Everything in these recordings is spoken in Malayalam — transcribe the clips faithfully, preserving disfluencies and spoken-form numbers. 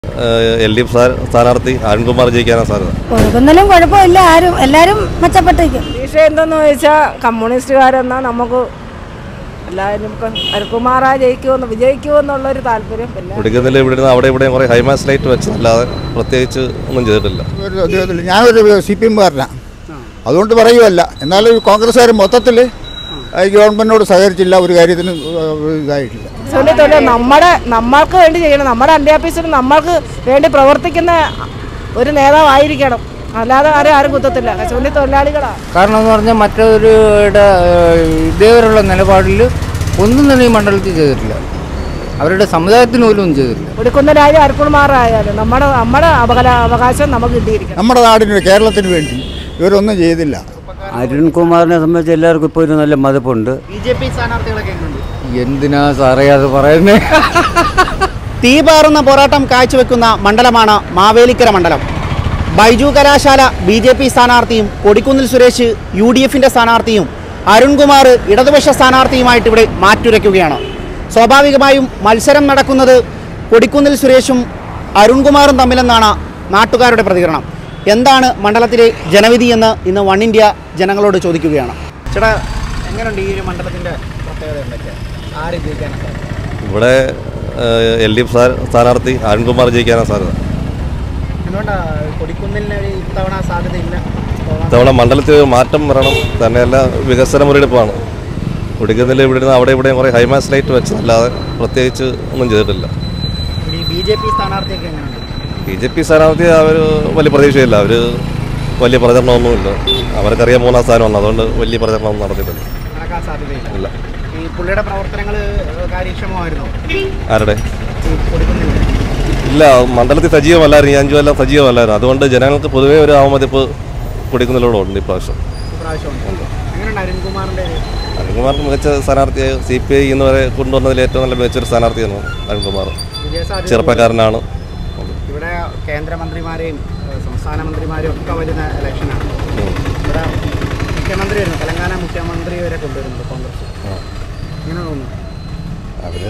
എൽ ഡി എഫ് സ്ഥാനാർത്ഥി അരുൺകുമാർ ജയിക്കാനാണ് സാധ്യത. കൊടുക്കുന്നതിലും കുഴപ്പമില്ല, ആരും എല്ലാവരും മെച്ചപ്പെട്ടേക്കും. വിഷയം എന്തെന്ന് ചോദിച്ചാൽ കമ്മ്യൂണിസ്റ്റുകാരെന്നാ നമുക്ക് എല്ലാവരും അരുൺകുമാറാ ജയിക്കുമെന്ന് വിജയിക്കുമെന്നുള്ളൊരു താല്പര്യം. പിന്നെ കൊടുക്കുന്നതിൽ ഇവിടെ അവിടെ ഇവിടെ കുറേ ഹൈമാസ് ലൈറ്റ് വെച്ചതല്ലാതെ പ്രത്യേകിച്ച് ഒന്നും ചെയ്തിട്ടില്ല. ഞാനൊരു സി പി എംകാരനാണ്, അതുകൊണ്ട് പറയുമല്ല. എന്നാലും കോൺഗ്രസ്സുകാർ മൊത്തത്തിൽ ഗവൺമെന്റിനോട് സഹകരിച്ചില്ല, ഒരു കാര്യത്തിനും ഇതായിട്ടില്ല. നമ്മുടെ നമ്മൾക്ക് വേണ്ടി ചെയ്യണം, നമ്മുടെ അന്ത്യാഫീസിന് നമ്മൾക്ക് വേണ്ടി പ്രവർത്തിക്കുന്ന ഒരു നേതാവായിരിക്കണം, അല്ലാതെ ആരും ആരും കുത്തത്തില്ല. കശുവണ്ടി തൊഴിലാളികളാണ്. കാരണം എന്ന് പറഞ്ഞാൽ മറ്റൊരുയുടെ ഇതേവരെയുള്ള നിലപാടിൽ ഒന്നും തന്നെ ഈ മണ്ഡലത്തിൽ ചെയ്തിട്ടില്ല, അവരുടെ സമുദായത്തിന് പോലും ഒന്നും ചെയ്തിട്ടില്ല. കൊടുക്കുന്നതിനായാലും അരുൺകുമാറായാലും നമ്മുടെ നമ്മുടെ അവകാശം നമുക്ക് കിട്ടിയിരിക്കണം. നമ്മുടെ നാടിന് കേരളത്തിന് വേണ്ടി ഇവരൊന്നും ചെയ്തില്ല. അരുൺകുമാറിനെ സംബന്ധിച്ച് എല്ലാവർക്കും ഇപ്പോൾ ഒരു നല്ല മതിപ്പുണ്ട്. ബി ജെ പി സ്ഥാനാർത്ഥികളൊക്കെ എന്തിനാ സാറേ അത് പറയുന്നത്? തീപാറുന്ന പോരാട്ടം കാഴ്ചവെക്കുന്ന മണ്ഡലമാണ് മാവേലിക്കര മണ്ഡലം. Baiju Kalasala B J P സ്ഥാനാർത്ഥിയും കൊടിക്കുന്നിൽ സുരേഷ് യു ഡി എഫിൻ്റെ സ്ഥാനാർത്ഥിയും അരുൺകുമാർ ഇടതുപക്ഷ സ്ഥാനാർത്ഥിയുമായിട്ട് ഇവിടെ മാറ്റുരയ്ക്കുകയാണ്. സ്വാഭാവികമായും മത്സരം നടക്കുന്നത് കൊടിക്കുന്നിൽ സുരേഷും അരുൺകുമാറും തമ്മിലെന്നാണ് നാട്ടുകാരുടെ പ്രതികരണം. എന്താണ് മണ്ഡലത്തിലെ ജനവിധി എന്ന് ഇന്ന് വൺ ഇന്ത്യ ജനങ്ങളോട് ചോദിക്കുകയാണ്. ചേട്ടാ, എങ്ങനെയുണ്ട് ഈ ഒരു മണ്ഡലത്തിൻ്റെ പ്രത്യേകത എന്തൊക്കെ? ആര് ജയിക്കാനാണ് സാധ്യത? ഇവിടെ എൽ ഡി എഫ് സ്ഥാനാർത്ഥി അരുൺകുമാർ ജയിക്കാനാണ് സാധ്യത. എന്തുകൊണ്ടാണ് കൊടിക്കുന്നിലിന് ഇത്തവണ സാധ്യതയില്ല? ഇത്തവണ മണ്ഡലത്തിൽ മാറ്റം വരണം, തന്നെയല്ല വികസന മുരടിപ്പാണ്. കൊടുക്കുന്നതിൽ ഇവിടെ അവിടെ ഇവിടെയും കുറേ ഹൈമാസ് ലൈറ്റ് വെച്ചതല്ലാതെ പ്രത്യേകിച്ച് ഒന്നും ചെയ്തിട്ടില്ല. ബി ജെ പി സ്ഥാനാർത്ഥിയൊക്കെ എങ്ങനെയുണ്ട്? ബി ജെ പി സ്ഥാനാർത്ഥി അവർ വലിയ പ്രതീക്ഷയില്ല, അവർ വലിയ പ്രചരണമൊന്നുമില്ല. അവർക്കറിയാം മൂന്നാം സ്ഥാനമാണ്, അതുകൊണ്ട് വലിയ പ്രചരണമൊന്നും നടത്തിയിട്ടില്ല. നടക്കാൻ സാധ്യതയില്ല. ഇല്ല. ഈ പുള്ളിയുടെ പ്രവർത്തനങ്ങൾ കാര്യക്ഷമമായിരുന്നു. ആരുടെ? കൊടുക്കുന്നില്ല. ഇല്ല, മണ്ഡലത്തിൽ സജീവമല്ലായിരുന്നു, ഈ അഞ്ചു കൊല്ലം സജീവമല്ലായിരുന്നു. അതുകൊണ്ട് ജനങ്ങൾക്ക് പൊതുവേ ഒരു അവമതിപ്പ് കൊടുക്കുന്നതിലൂടെ ഇപ്രാവശ്യം. എങ്ങനെയുണ്ട് അരുൺകുമാറിൻ്റെ? അരുൺകുമാറിന് മികച്ച സ്ഥാനാർത്ഥിയായി സി പി ഐ ഇന്ന് വരെ കൊണ്ടുവന്നതിൽ ഏറ്റവും നല്ല മികച്ചൊരു സ്ഥാനാർത്ഥിയാണ് അരുൺകുമാർ. ചെറുപ്പക്കാരനാണ്. ഇവിടെ കേന്ദ്രമന്ത്രിമാരെയും സംസ്ഥാന മന്ത്രിമാരെയും ഒക്കെ വരുന്ന ഇലക്ഷനാണ്. ഇവിടെ മുഖ്യമന്ത്രി വരുന്നു, തെലങ്കാന മുഖ്യമന്ത്രി വരെ കൊണ്ടുവരുന്നുണ്ട് കോൺഗ്രസ്. ഇങ്ങനെ തോന്നുന്നു അവർ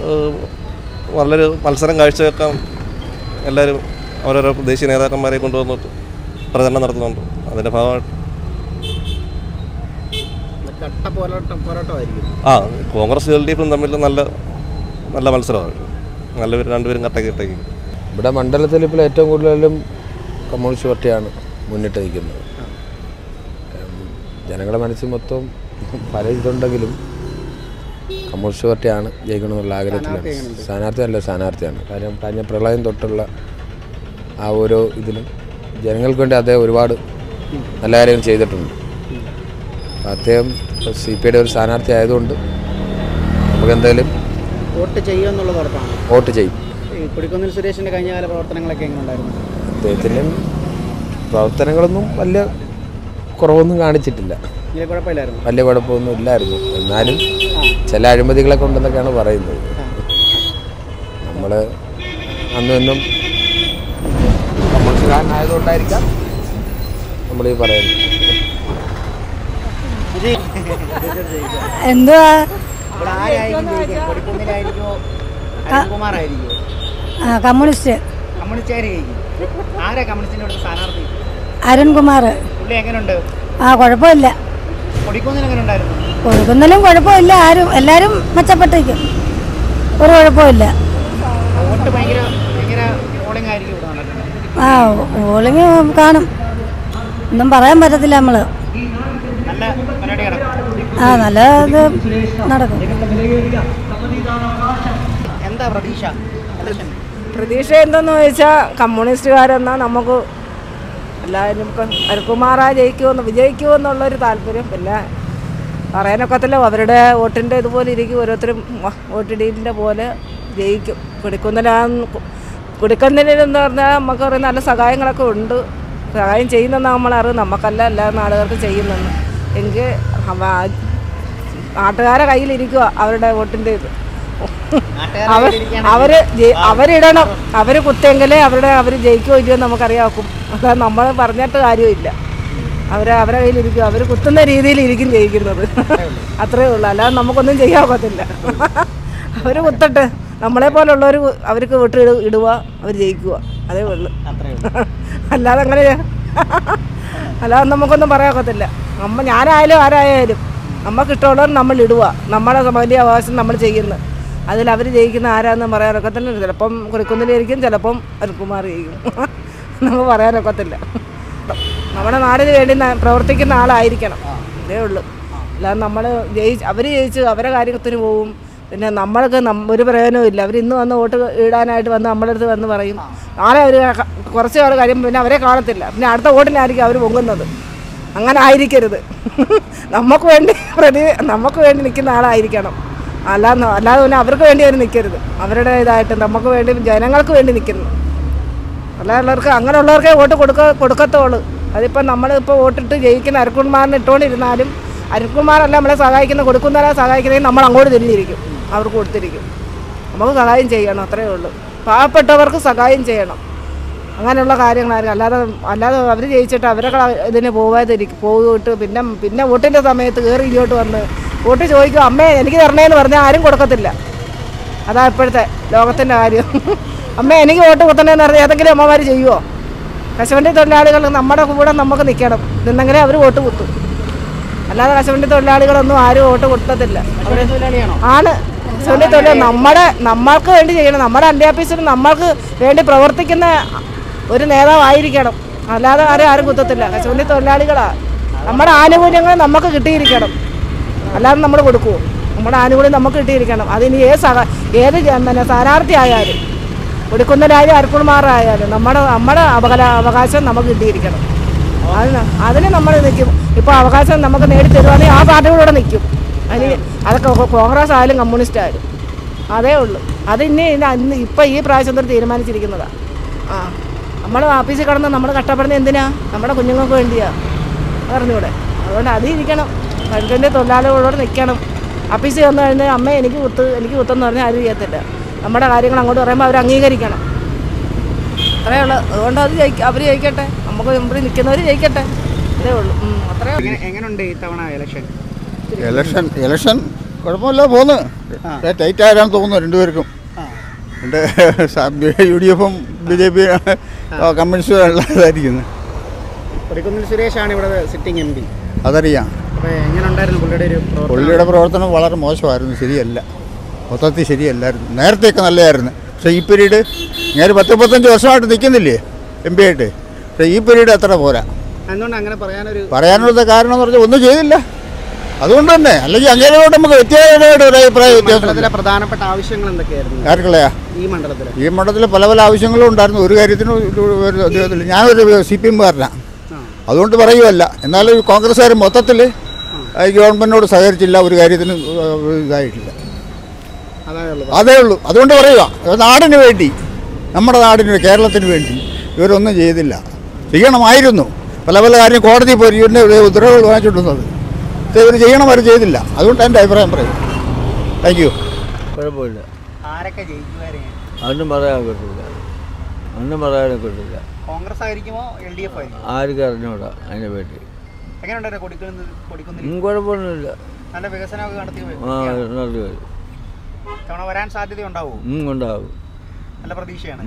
നല്ലൊരു മത്സരം കാഴ്ചവെക്കാൻ എല്ലാവരും ഓരോരോ ദേശീയ നേതാക്കന്മാരെ കൊണ്ടുവന്നിട്ട് പ്രചരണം നടത്തുന്നുണ്ട്. അതിൻ്റെ ഭാഗമായിട്ട് കട്ട പോരാട്ടം പോരാട്ടമായിരിക്കും. ആ കോൺഗ്രസ് എൽ ഡി എഫും തമ്മിൽ നല്ല നല്ല മത്സരമാണ്. നല്ലവർ രണ്ടുപേരും കട്ടക്ക് കിട്ടേക്കും. ഇവിടെ മണ്ഡലത്തിൽ ഇപ്പോൾ ഏറ്റവും കൂടുതലും കമ്മ്യൂണിസ്റ്റ് പാർട്ടിയാണ് മുന്നിട്ട് നിൽക്കുന്നത്. ജനങ്ങളുടെ മനസ്സിൽ മൊത്തം പല ഇതുണ്ടെങ്കിലും കമ്മ്യൂണിസ്റ്റ് പാർട്ടിയാണ് ജയിക്കണമെന്നുള്ള ആഗ്രഹത്തിലാണ്. സ്ഥാനാർത്ഥി നല്ല സ്ഥാനാർത്ഥിയാണ്. കാര്യം കഴിഞ്ഞ പ്രളയം തൊട്ടുള്ള ആ ഓരോ ഇതിലും ജനങ്ങൾക്ക് വേണ്ടി അദ്ദേഹം ഒരുപാട് നല്ല കാര്യങ്ങൾ ചെയ്തിട്ടുണ്ട്. അദ്ദേഹം സി പി ഐയുടെ ഒരു സ്ഥാനാർത്ഥി ആയതുകൊണ്ട് നമുക്ക് എന്തായാലും വോട്ട് ചെയ്യുമെന്നുള്ളത് ഉറപ്പാണ്. വോട്ട് ചെയ്യും. കൊടിക്കുന്നിൽ സുരേഷിൻ്റെ കഴിഞ്ഞകാല പ്രവർത്തനങ്ങളൊക്കെ എങ്ങനെ ഉണ്ടായിരുന്നു? അദ്ദേഹത്തിൻ്റെ പ്രവർത്തനങ്ങളൊന്നും വലിയ കുറവൊന്നും കാണിച്ചിട്ടില്ല, വലിയ കുഴപ്പമില്ലായിരുന്നു. വലിയ കുഴപ്പമൊന്നും ഇല്ലായിരുന്നു. എന്നാലും ചില അഴിമതികളൊക്കെ ഉണ്ടെന്നൊക്കെയാണ് പറയുന്നത്. നമ്മൾ അന്നും ഇന്നും കമ്മ്യൂണിസ്റ്റുകാരനായതുകൊണ്ടായിരിക്കാം നമ്മൾ ഈ പറയുന്നത്. എന്തുവാ കമ്മ്യൂണിസ്റ്റ് അരുൺകുമാർ. ആ കുഴപ്പമില്ല, കൊടുക്കുന്നതിലും കുഴപ്പമില്ല, ആരും എല്ലാവരും മെച്ചപ്പെട്ടേക്കും, ഒരു കുഴപ്പമില്ല. ആ പോളിങ് കാണും, ഒന്നും പറയാൻ പറ്റത്തില്ല നമ്മൾ. ആ നല്ല ഇത് നടക്കും. എന്താ പ്രതീക്ഷ? പ്രതീക്ഷ എന്തെന്ന് ചോദിച്ചാൽ കമ്മ്യൂണിസ്റ്റുകാരെന്നാൽ നമുക്ക് എല്ലാവരും അരുൺകുമാറാ ജയിക്കുമെന്ന് വിജയിക്കുമെന്നുള്ളൊരു താല്പര്യം. പിന്നെ പറയാനൊക്കത്തില്ല, അവരുടെ വോട്ടിൻ്റെ ഇതുപോലെ ഇരിക്കും, ഓരോരുത്തരും വോട്ടിടീലിൻ്റെ പോലെ ജയിക്കും. കൊടുക്കുന്നതിനാ കൊടുക്കുന്നതിനെന്ന് പറഞ്ഞാൽ നമുക്ക് പറയുന്ന നല്ല സഹായങ്ങളൊക്കെ ഉണ്ട്. സഹായം ചെയ്യുന്നെന്ന് നമ്മളറിയും, നമുക്കല്ല എല്ലാ നാടുകാർക്ക് ചെയ്യുന്നെന്ന്. എങ്കിൽ നാട്ടുകാരെ കയ്യിലിരിക്കുക അവരുടെ വോട്ടിൻ്റെ ഇത്. അവർ അവർ അവരിടണം, അവർ കുത്തെങ്കിലേ അവരുടെ അവർ ജയിക്കുകയോ ഇല്ലയോ നമുക്കറിയാക്കും. അതായത് നമ്മൾ പറഞ്ഞിട്ട് കാര്യമില്ല. അവർ അവരെ കയ്യിലിരിക്കും, അവർ കുത്തുന്ന രീതിയിൽ ഇരിക്കും ജയിക്കുന്നത്, അത്രയേ ഉള്ളൂ. അല്ലാതെ നമുക്കൊന്നും ചെയ്യാൻ ഒക്കത്തില്ല. അവർ കുത്തട്ടെ, നമ്മളെ പോലുള്ളവർ അവർക്ക് വിട്ട് ഇടുക, അവർ ജയിക്കുക, അതേ ഉള്ളൂ. അല്ലാതെ അങ്ങനെ അല്ലാതെ നമുക്കൊന്നും പറയാക്കത്തില്ല. നമ്മ ഞാനായാലും ആരായാലും നമുക്ക് ഇഷ്ടമുള്ളവർ നമ്മൾ ഇടുക, നമ്മുടെ വലിയ അവകാശം നമ്മൾ ചെയ്യുന്നത്. അതിൽ അവർ ജയിക്കുന്ന ആരാന്ന് പറയാനൊക്കത്തില്ല. ചിലപ്പം കൊടിക്കുന്നിലായിരിക്കും, ചിലപ്പം അരുൺകുമാർ ജയിക്കും. നമുക്ക് പറയാനൊക്കത്തില്ല. നമ്മുടെ നാടിന് വേണ്ടി പ്രവർത്തിക്കുന്ന ആളായിരിക്കണം, അതേ ഉള്ളൂ. അല്ലാതെ നമ്മൾ ജയിച്ച് അവർ ജയിച്ച് അവരെ കാര്യത്തിന് പോവും. പിന്നെ നമ്മൾക്ക് ഒരു പ്രയോജനവും ഇല്ല. അവർ ഇന്ന് വന്ന് വോട്ട് ഇടാനായിട്ട് വന്ന് നമ്മുടെ അടുത്ത് വന്ന് പറയും, നാളെ അവർ കുറച്ച് നാൾ കഴിയുമ്പോൾ പിന്നെ അവരെ കാണത്തില്ല, പിന്നെ അടുത്ത വോട്ടിനായിരിക്കും അവർ പൊങ്ങുന്നത്. അങ്ങനെ ആയിരിക്കരുത്. നമുക്ക് വേണ്ടി പ്രതി നമുക്ക് വേണ്ടി നിൽക്കുന്ന ആളായിരിക്കണം. അല്ലാതെ അല്ലാതെ പിന്നെ അവർക്ക് വേണ്ടി അവർ നിൽക്കരുത്. അവരുടെ ഇതായിട്ട് നമുക്ക് വേണ്ടി ജനങ്ങൾക്ക് വേണ്ടി നിൽക്കുന്നു. അല്ലാതുള്ളവർക്ക് അങ്ങനെയുള്ളവർക്കേ വോട്ട് കൊടുക്ക കൊടുക്കത്തുള്ളൂ. അതിപ്പോൾ നമ്മളിപ്പോൾ വോട്ടിട്ട് ജയിക്കുന്ന അരുൺകുമാറിന് ഇട്ടുകൊണ്ടിരുന്നാലും അരുൺകുമാറല്ല നമ്മളെ സഹായിക്കുന്ന, കൊടുക്കുന്നവരെ സഹായിക്കുന്നതെങ്കിൽ നമ്മൾ അങ്ങോട്ട് തിരിഞ്ഞിരിക്കും, അവർക്ക് കൊടുത്തിരിക്കും. നമുക്ക് സഹായം ചെയ്യണം, അത്രയേ ഉള്ളൂ. പാവപ്പെട്ടവർക്ക് സഹായം ചെയ്യണം. അങ്ങനെയുള്ള കാര്യങ്ങളായിരിക്കും. അല്ലാതെ അല്ലാതെ അവർ ജയിച്ചിട്ട് അവരെ ഇതിന് പോകാതിരിക്കും, പോയിട്ട് പിന്നെ പിന്നെ വോട്ടിൻ്റെ സമയത്ത് കയറി ഇങ്ങോട്ട് വന്ന് വോട്ട് ചോദിക്കും, അമ്മേ എനിക്ക് തരണേന്ന് പറഞ്ഞാൽ ആരും കൊടുക്കത്തില്ല. അതാ ഇപ്പോഴത്തെ ലോകത്തിൻ്റെ കാര്യം. അമ്മേ എനിക്ക് വോട്ട് കുത്തണേന്ന് പറഞ്ഞാൽ ഏതെങ്കിലും അമ്മമാർ ചെയ്യുമോ? കശുവണ്ടി തൊഴിലാളികൾ നമ്മുടെ കൂടെ നമുക്ക് നിൽക്കണം, നിന്നെങ്കിലേ അവർ വോട്ട് കുത്തും. അല്ലാതെ കശുവണ്ടി തൊഴിലാളികളൊന്നും ആരും വോട്ട് കൊടുക്കത്തില്ല. ആണ് കശുവണ്ടി തൊഴിലാളി. നമ്മുടെ നമ്മൾക്ക് വേണ്ടി ചെയ്യണം. നമ്മുടെ അണ്ടി ഓഫീസിൽ നമ്മൾക്ക് വേണ്ടി പ്രവർത്തിക്കുന്ന ഒരു നേതാവായിരിക്കണം. അല്ലാതെ ആരും ആരും കുത്തത്തില്ല. കശുവണ്ടി തൊഴിലാളികളാണ്. നമ്മുടെ ആനുകൂല്യങ്ങൾ നമുക്ക് കിട്ടിയിരിക്കണം, അല്ലാതെ നമ്മൾ കൊടുക്കുമോ? നമ്മുടെ ആനുകൂല്യം നമുക്ക് കിട്ടിയിരിക്കണം. അതിന് ഏത് സഹ ഏത് പിന്നെ സ്ഥാനാർത്ഥി ആയാലും, കൊടുക്കുന്നതിനായാലും അരുൺകുമാറായാലും നമ്മുടെ നമ്മുടെ അപകട അവകാശം നമുക്ക് കിട്ടിയിരിക്കണം. അതിന് അതിന് നമ്മൾ നിൽക്കും. ഇപ്പോൾ അവകാശം നമുക്ക് നേടിത്തരുവാണെങ്കിൽ ആ പാർട്ടികളോടെ നിൽക്കും. അതിന് അതൊക്കെ കോൺഗ്രസ് ആയാലും കമ്മ്യൂണിസ്റ്റ് ആയാലും അതേ ഉള്ളൂ. അത് ഇനി ഇന്ന് ഇപ്പം ഈ പ്രാവശ്യം തൊട്ട് തീരുമാനിച്ചിരിക്കുന്നതാണ്. ആ നമ്മൾ ഓഫീസിൽ കിടന്ന് നമ്മൾ കഷ്ടപ്പെടുന്നത് എന്തിനാ? നമ്മുടെ കുഞ്ഞുങ്ങൾക്ക് വേണ്ടിയാണ്, പറഞ്ഞൂടെ? അതുകൊണ്ട് അത് ഇരിക്കണം. കൽക്കണ്ടി തൊഴിലാളികളോട് നിൽക്കണം. ഓഫീസിൽ വന്നു കഴിഞ്ഞാൽ അമ്മ എനിക്ക് കുത്ത് എനിക്ക് കുത്തെന്ന് പറഞ്ഞാൽ ആരും ചെയ്യത്തില്ല. നമ്മുടെ കാര്യങ്ങൾ അങ്ങോട്ട് പറയുമ്പോൾ അവർ അംഗീകരിക്കണം, അത്രയേ ഉള്ളൂ. അതുകൊണ്ട് അത് ജയിക്കും, അവർ ജയിക്കട്ടെ, നമുക്ക് ഇവിടെ നിൽക്കുന്നവർ ജയിക്കട്ടെ, അതേ ഉള്ളൂ. അത്രേ. എങ്ങനെയുണ്ട് ഇത്തവണ ഇലക്ഷൻ? ഇലക്ഷൻ ഇലക്ഷൻ കുഴപ്പമില്ല പോന്ന്. ടൈറ്റ് ആരാന്ന് തോന്നുന്നു രണ്ടുപേർക്കും. രണ്ട് യു ഡി എഫും ബി ജെ പി കമ്മ്യൂണിസ്റ്റും ഉള്ളതായിരിക്കുന്നത്. കൊടിക്കുന്നിൽ സുരേഷാണ് ഇവിടെ സിറ്റിംഗ് എം പി. അതറിയാം. എങ്ങനെയുണ്ടായിരുന്നു പുള്ളിയുടെ ഒരു പുള്ളിയുടെ പ്രവർത്തനം വളരെ മോശമായിരുന്നു, ശരിയല്ല, മൊത്തത്തിൽ ശരിയല്ലായിരുന്നു. നേരത്തെയൊക്കെ നല്ലതായിരുന്നു. പക്ഷേ ഈ പീരീഡ് ഞാൻ പത്ത് മുപ്പത്തഞ്ച് വർഷമായിട്ട് നിൽക്കുന്നില്ലേ എം പി ആയിട്ട്. പക്ഷേ ഈ പീരീഡ് അത്ര പോരാ. എന്തുകൊണ്ട് അങ്ങനെ പറയാനൊരു പറയാനുള്ള കാരണം എന്ന് പറഞ്ഞാൽ ഒന്നും ചെയ്തില്ല, അതുകൊണ്ട് തന്നെ. അല്ലെങ്കിൽ അങ്ങനെയോട് നമുക്ക് വ്യത്യാസമായിട്ട് ഒരു അഭിപ്രായ വ്യത്യാസം. പ്രധാനപ്പെട്ട ആവശ്യങ്ങൾ എന്തൊക്കെയായിരുന്നു ആർക്കുള്ളയാ ഈ മണ്ഡലത്തിൽ? ഈ മണ്ഡലത്തിൽ പല പല ആവശ്യങ്ങളും ഉണ്ടായിരുന്നു. ഒരു കാര്യത്തിനും ഉദ്യോഗത്തില്ല. ഞാനൊരു സി പി എംകാരനാണ്, അതുകൊണ്ട് പറയുമല്ല. എന്നാലും കോൺഗ്രസ്സുകാർ മൊത്തത്തിൽ ഗവൺമെൻറ്റിനോട് സഹകരിച്ചില്ല, ഒരു കാര്യത്തിനും ഇതായിട്ടില്ല, അതേ ഉള്ളൂ. അതുകൊണ്ട് പറയുക, നാടിന് വേണ്ടി, നമ്മുടെ നാടിന് കേരളത്തിന് വേണ്ടി ഇവരൊന്നും ചെയ്തില്ല. ചെയ്യണമായിരുന്നു. പല പല കാര്യം കോടതി പോയി ഇവരുടെ ഉത്തരവുകൾ വാങ്ങിച്ചിട്ടുള്ളത് ഇവർ ചെയ്യണം, അവർ ചെയ്തില്ല. അതുകൊണ്ട് എൻ്റെ അഭിപ്രായം പറയും. Thank you. കുഴപ്പമില്ല. ആരൊക്കെ ജയിക്കുമായിരുന്നു? ഒന്നും പറയാൻ കിട്ടില്ല, ഒന്നും പറയാനും കിട്ടില്ല. കോൺഗ്രസ് ആയിരിക്കുമോ എൽ ഡി എഫ് ആയിരിക്കും? ആർക്കും അറിഞ്ഞൂടാ അതിനെ പറ്റി. എങ്ങനെയുണ്ടായിരുന്നു കൊടുക്കുന്നത്? കൊടുക്കുന്നില്ല, കുഴപ്പമൊന്നുമില്ല, നല്ല വികസനമൊക്കെ നടത്തി ആ നടത്തി വരും. തവണ വരാൻ സാധ്യത ഉണ്ടാവും? ഉണ്ടാവും, നല്ല പ്രതീക്ഷയാണ്.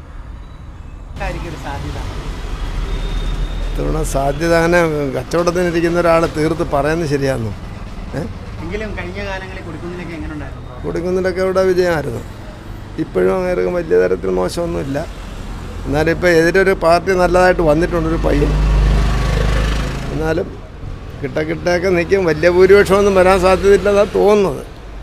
ഒരു സാധ്യത ഇത്തവണ സാധ്യത അങ്ങനെ കച്ചവടത്തിനിരിക്കുന്ന ഒരാൾ തീർത്ത് പറയുന്നത് ശരിയാണെന്നു. എങ്കിലും കഴിഞ്ഞ കാലങ്ങളിൽ കൊടുക്കുന്നില്ലൊക്കെ എങ്ങനെ ഉണ്ടായിരുന്നു? കൊടുക്കുന്നില്ലൊക്കെ ഇവിടെ വിജയമായിരുന്നു. ഇപ്പോഴും അങ്ങനെ വലിയ തരത്തിൽ മോശമൊന്നുമില്ല. എന്നാലും ഇപ്പോൾ എതിരൊരു പാർട്ടി നല്ലതായിട്ട് വന്നിട്ടുണ്ട്, ഒരു പയ്യൻ. എന്നാലും കിട്ട കിട്ടൊക്കെ നിൽക്കും. വലിയ ഭൂരിപക്ഷമൊന്നും വരാൻ സാധ്യതയില്ലെന്നാണ് തോന്നുന്നത്.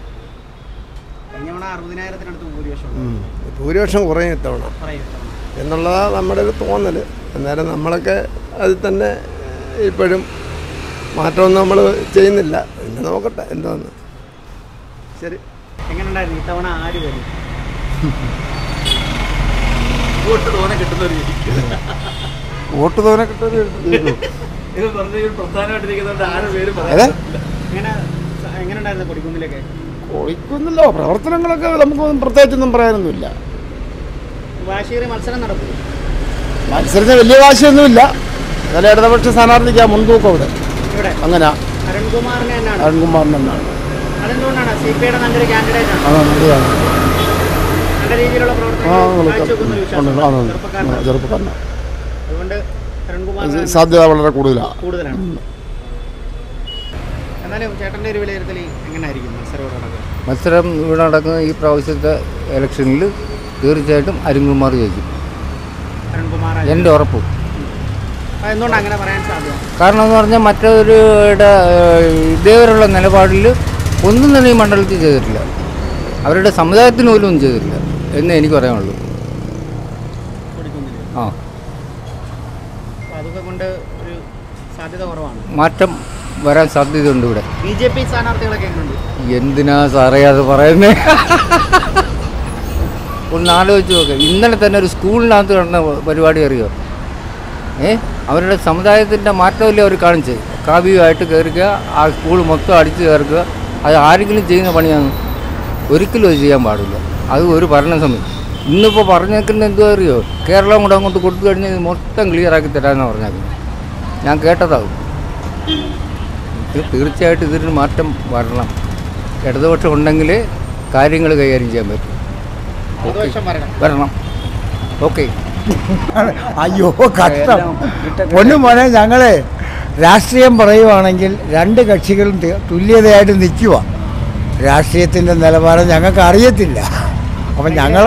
ഭൂരിപക്ഷം കുറയും ഇത്തവണ എന്നുള്ളതാണ് നമ്മുടെ ഒരു തോന്നൽ. എന്നാലും നമ്മളൊക്കെ അതിൽ തന്നെ ഇപ്പോഴും മാറ്റമൊന്നും നമ്മൾ ചെയ്യുന്നില്ല. പിന്നെ നോക്കട്ടെ എന്താന്ന്. ശരി. എങ്ങനെയുണ്ടായിരുന്നു ഇത്തവണ? ആര് വരും? വോട്ട് തോനെ കിട്ടുന്നവർ വോട്ട് തോനെ കിട്ടുന്നവർ പ്രധാനമായിട്ടിരിക്കുന്നുണ്ട്. ആരുടെ പേര് പറയാം. എങ്ങനെയുണ്ടായിരുന്നു കൊടിക്കുന്നിലൊക്കെ? കൊടിക്കുന്നില്ലോ പ്രവർത്തനങ്ങളൊക്കെ നമുക്കൊന്നും പ്രത്യേകിച്ചൊന്നും പറയാനൊന്നുമില്ല. വാശിയേറിയ മത്സരം നടക്കും. മത്സരത്തിന് വലിയ വാശിയൊന്നുമില്ല. എന്നാലും ഇടതുപക്ഷ സ്ഥാനാർത്ഥിക്കാ മുൻതൂക്കം ഇവിടെ. അങ്ങനെ അരുൺകുമാറിനെ അരുൺകുമാറിന് തന്നെയാണ്. അതെന്തുകൊണ്ടാണ്? സി പി ഐയുടെ നല്ലൊരു കാൻഡിഡേറ്റ് ആണ്. ആ നല്ലതാണ്. നല്ല രീതിയിലുള്ള പ്രവർത്തനങ്ങൾ കാഴ്ചവെക്കുന്ന ഒരു വിശ്വാസം ചെറുപ്പക്കാരനാണ്. അതുകൊണ്ട് അരുൺകുമാർ സാധ്യത വളരെ കൂടുതലാണ് കൂടുതലാണ്. എന്നാലും ചേട്ടൻ്റെ ഒരു വിലയിരുത്തൽ എങ്ങനെയായിരിക്കും മത്സരം നടക്കുക? മത്സരം ഇവിടെ നടക്കുന്ന ഈ പ്രാവശ്യത്തെ ഇലക്ഷനിൽ തീർച്ചയായിട്ടും അരുൺകുമാർ ജയിക്കും. അരുൺകുമാർ എൻ്റെ ഉറപ്പ്. എന്തുകൊണ്ടാണ് അങ്ങനെ പറയാൻ സാധ്യത? കാരണം എന്ന് പറഞ്ഞാൽ മറ്റവരുടെ ഇതേവരെയുള്ള നിലപാടിൽ ഒന്നും തന്നെ ഈ മണ്ഡലത്തിൽ ചെയ്തിട്ടില്ല. അവരുടെ സമുദായത്തിന് പോലും ഒന്നും ചെയ്തിട്ടില്ല എന്ന് എനിക്ക് പറയാനുള്ളൂ. ആ അതൊക്കെ കൊണ്ട് ഒരു സാധ്യത കുറവാണ്. മാറ്റം വരാൻ സാധ്യതയുണ്ട് ഇവിടെ. ബി ജെ പി സ്ഥാനാർത്ഥികളൊക്കെ എങ്ങനെയുണ്ട്? എന്തിനാ സാറേ അത് പറയുന്നത്? ഒന്ന് ആലോചിച്ച് നോക്കുക. ഇന്നലെ തന്നെ ഒരു സ്കൂളിനകത്ത് നടന്ന പരിപാടി അറിയോ? ഏ അവരുടെ സമുദായത്തിൻ്റെ മാറ്റമല്ലേ അവർ കാണിച്ചത്. കാവ്യമായിട്ട് കയറുക, ആ സ്കൂൾ മൊത്തം അടിച്ച് കയറുക. അത് ആരെങ്കിലും ചെയ്യുന്ന പണിയാണ്? ഒരിക്കലും അത് ചെയ്യാൻ പാടില്ല. അത് ഒരു ഭരണസമിതി. ഇന്നിപ്പോൾ പറഞ്ഞേക്കുന്നത് എന്തോ അറിയോ? കേരളം കൂടെ അങ്ങോട്ട് കൊടുത്തു കഴിഞ്ഞാൽ മൊത്തം ക്ലിയറാക്കി തരാമെന്നാണ് പറഞ്ഞേക്കുന്നത്. ഞാൻ കേട്ടതാവും. തീർച്ചയായിട്ടും ഇതിന് മാറ്റം വരണം. ഇടതുപക്ഷം ഉണ്ടെങ്കിൽ കാര്യങ്ങൾ കൈകാര്യം ചെയ്യാൻ പറ്റും. വരണം. ഓക്കെ. അയ്യോ കഷ്ടം. ഒന്നും മോനെ, ഞങ്ങളെ രാഷ്ട്രീയം പറയുവാണെങ്കിൽ രണ്ട് കക്ഷികളും തുല്യതയായിട്ട് നിൽക്കുക. രാഷ്ട്രീയത്തിൻ്റെ നിലവാരം ഞങ്ങൾക്ക് അറിയത്തില്ല. അപ്പം ഞങ്ങൾ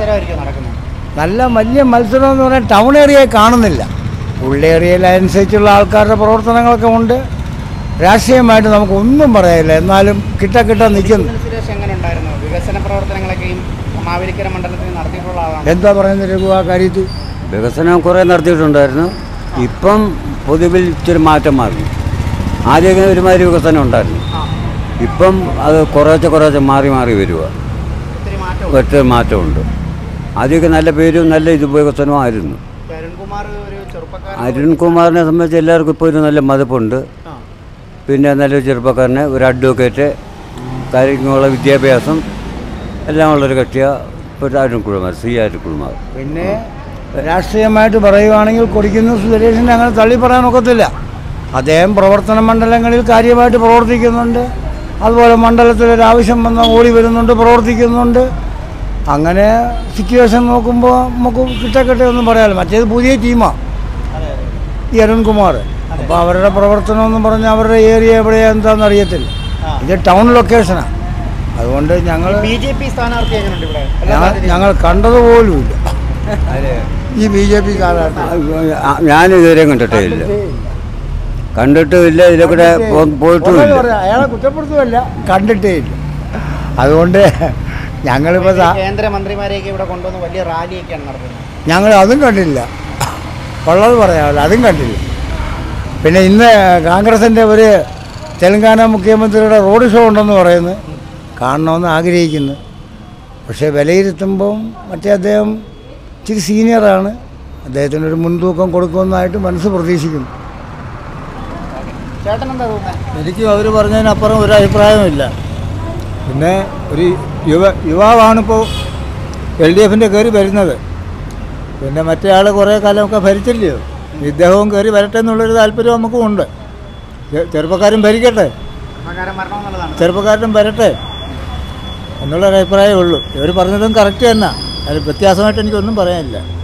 നല്ല വലിയ മത്സരം എന്ന് പറഞ്ഞാൽ ടൗൺ ഏരിയയിൽ കാണുന്നില്ല. ഉള്ളേരിയയിലനുസരിച്ചുള്ള ആൾക്കാരുടെ പ്രവർത്തനങ്ങളൊക്കെ ഉണ്ട്. രാഷ്ട്രീയമായിട്ട് നമുക്കൊന്നും പറയാനില്ല. എന്നാലും കിട്ട കിട്ട നിൽക്കുന്നു. വികസന പ്രവർത്തനങ്ങളൊക്കെയും മാവേലിക്കര മണ്ഡലത്തിൽ നടത്തിയിട്ടുള്ള ആളാണ്. എന്താ പറയുന്നത് രഘു ആ കാര്യത്തിൽ? വികസനം കുറേ നടത്തിയിട്ടുണ്ടായിരുന്നു. ഇപ്പം പൊതുവിൽ ഇച്ചിരി മാറ്റം മാറി. ആദ്യമൊക്കെ ഒരുമാതിരി വികസനം ഉണ്ടായിരുന്നു. ഇപ്പം അത് കുറേശ്ശെ കുറേശ്ശെ മാറി മാറി വരിക. ഒറ്റ മാറ്റമുണ്ട്. ആദ്യമൊക്കെ നല്ല പേരും നല്ല ഇത് വികസനമായിരുന്നു. അരുൺകുമാറിനെ സംബന്ധിച്ച് എല്ലാവർക്കും ഇപ്പോൾ ഒരു നല്ല മതിപ്പുണ്ട്. പിന്നെ നല്ലൊരു ചെറുപ്പക്കാരനെ, ഒരു അഡ്വക്കേറ്റ്, കാര്യങ്ങളുള്ള വിദ്യാഭ്യാസം എല്ലാം ഉള്ളൊരു കക്ഷിയാണ് ഇപ്പോഴത്തെ അരുൺകുമാർ, സി അരുൺകുമാർ. പിന്നെ രാഷ്ട്രീയമായിട്ട് പറയുവാണെങ്കിൽ കൊടിക്കുന്നിൽ സുരേഷിനെ അങ്ങനെ തള്ളി പറയാനൊക്കത്തില്ല. അദ്ദേഹം പ്രവർത്തന മണ്ഡലങ്ങളിൽ കാര്യമായിട്ട് പ്രവർത്തിക്കുന്നുണ്ട്. അതുപോലെ മണ്ഡലത്തിലൊരാവശ്യം വന്നാൽ ഓടി വരുന്നുണ്ട്, പ്രവർത്തിക്കുന്നുണ്ട്. അങ്ങനെ സിറ്റുവേഷൻ നോക്കുമ്പോൾ നമുക്ക് കിട്ടക്കിട്ടെ ഒന്നും പറയാമല്ലോ. മറ്റേത് പുതിയ ടീമാണ് ഈ അരുൺകുമാർ. അപ്പോൾ അവരുടെ പ്രവർത്തനം എന്ന് പറഞ്ഞാൽ അവരുടെ ഏരിയ എവിടെയാണ് എന്താണെന്ന് അറിയത്തില്ല. ഇത് ടൗൺ ലൊക്കേഷനാണ്. അതുകൊണ്ട് ഞങ്ങൾ ബി ജെ പി സ്ഥാനാർത്ഥി എങ്ങനെയുണ്ട് ഇവിടെ? ഞങ്ങൾ കണ്ടതുപോലുമില്ല ഈ ബി ജെ പി സ്ഥാനാർത്ഥി. ഞാനിതുവരെ കണ്ടിട്ടേ ഇല്ല കണ്ടിട്ടുമില്ല ഇതിലെ കൂടെ പോയിട്ടുമില്ല. അയാളെ കുറ്റപ്പെടുത്തുമല്ല, കണ്ടിട്ടേ ഇല്ല. അതുകൊണ്ട് ഞങ്ങളിപ്പോൾ കേന്ദ്രമന്ത്രിമാരെയൊക്കെ ഇവിടെ കൊണ്ടുവന്ന് വലിയ റാലിയൊക്കെയാണ് നടത്തുന്നത്. ഞങ്ങൾ അതും കണ്ടില്ല. ഉള്ളത് പറയാമല്ലോ, അതും കണ്ടില്ല. പിന്നെ ഇന്ന് കോൺഗ്രസിൻ്റെ ഒരു തെലങ്കാന മുഖ്യമന്ത്രിയുടെ റോഡ് ഷോ ഉണ്ടെന്ന് പറയുന്നു, കാണണമെന്ന് ആഗ്രഹിക്കുന്നു. പക്ഷേ വിലയിരുത്തുമ്പം മറ്റേ അദ്ദേഹം ഇച്ചിരി സീനിയറാണ്. അദ്ദേഹത്തിനൊരു മുൻതൂക്കം കൊടുക്കുമെന്നായിട്ട് മനസ്സ് പ്രതീക്ഷിക്കുന്നു. എനിക്ക് അവർ പറഞ്ഞതിനപ്പുറം ഒരു അഭിപ്രായമില്ല. പിന്നെ ഒരു യുവ യുവാവാണിപ്പോൾ എൽ ഡി എഫിൻ്റെ കയറി വരുന്നത്. പിന്നെ മറ്റേ ആൾ കുറേ കാലമൊക്കെ ഭരിച്ചില്ലയോ, ഇദ്ദേഹവും കയറി വരട്ടെ എന്നുള്ളൊരു താല്പര്യം നമുക്കും ഉണ്ട്. ചെറുപ്പക്കാരും ഭരിക്കട്ടെ, ചെറുപ്പക്കാരനും വരട്ടെ എന്നുള്ളൊരു അഭിപ്രായമേ ഉള്ളൂ. ഇവർ പറഞ്ഞതും കറക്റ്റ് തന്നെ, അതിൽ വ്യത്യാസമായിട്ട് എനിക്കൊന്നും പറയാനില്ല.